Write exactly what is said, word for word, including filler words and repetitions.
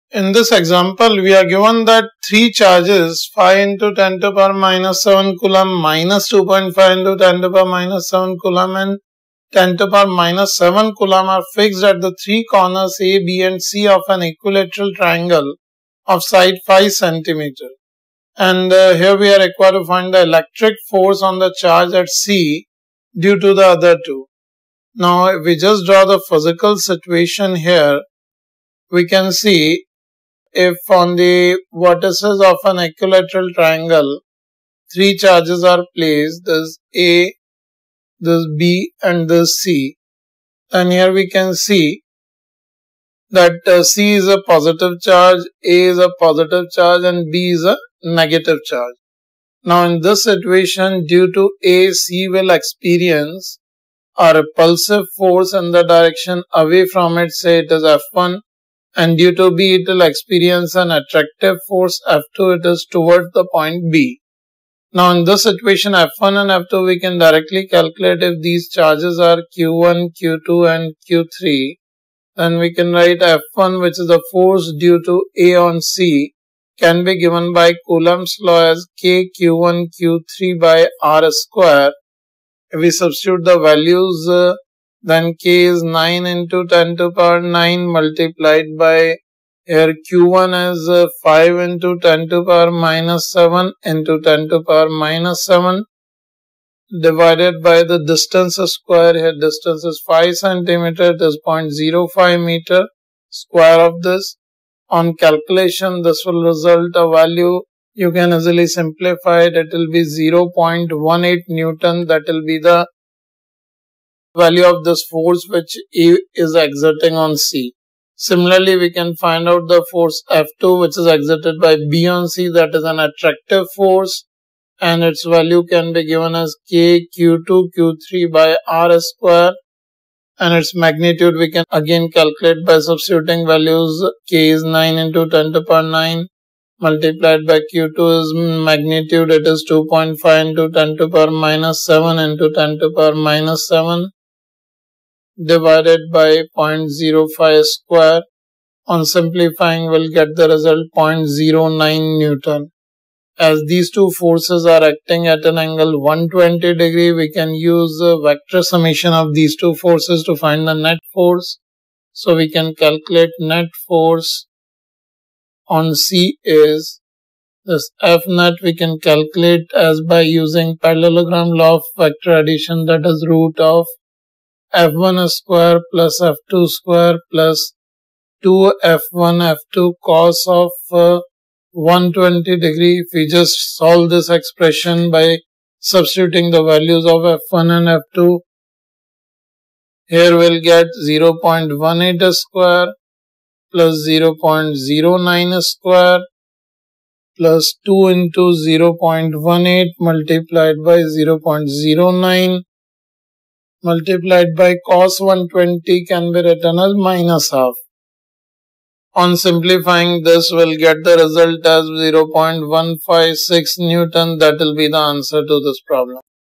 In this example, we are given that three charges five into ten to the power minus seven coulomb minus two point five into ten to the power minus seven coulomb and ten to the power minus seven coulomb are fixed at the three corners A, B and C of an equilateral triangle of side five centimeters. And uh, here we are required to find the electric force on the charge at C due to the other two. Now, if we just draw the physical situation here, we can see if on the vertices of an equilateral triangle, three charges are placed, this A, this B and this C, then here we can see that uh, C is a positive charge, A is a positive charge and B is a negative charge. Now in this situation, due to A, C will experience a repulsive force in the direction away from it, say it is F one, and due to B it will experience an attractive force F two, it is towards the point B. Now in this situation F one and F two we can directly calculate if these charges are Q one, Q two and Q three. Then we can write F one, which is the force due to A on C, can be given by Coulomb's law as K Q one Q three by R square. If we substitute the values, uh, then K is nine into ten to the power nine multiplied by here Q one is uh, five into ten to the power minus seven into ten to the power minus seven divided by the distance square. Here distance is five centimeter, it is zero point zero five meter. Square of this. On calculation, this will result a value. You can easily simplify it. It will be zero point one eight Newton. That will be the value of this force which E is exerting on C. Similarly, we can find out the force F two which is exerted by B on C. That is an attractive force. And its value can be given as K Q two Q three by R square. And its magnitude we can again calculate by substituting values. K is nine into ten to the power nine multiplied by Q two is magnitude, it is two point five into ten to the power minus seven into ten to the power minus seven divided by zero point zero five square. On simplifying, we'll get the result zero point zero nine Newton. As these two forces are acting at an angle one hundred twenty degree, we can use the vector summation of these two forces to find the net force. So we can calculate net force on C is this F net we can calculate as by using parallelogram law of vector addition, that is root of F one square plus F two square plus two F one F two cos of uh, one hundred twenty degree. If we just solve this expression by substituting the values of F one and F two, here we'll get zero point one eight square plus zero point zero nine square plus two into zero point one eight multiplied by zero point zero nine multiplied by cos one hundred twenty can be written as minus half. On simplifying this, we'll get the result as zero point one five six Newton. That will be the answer to this problem.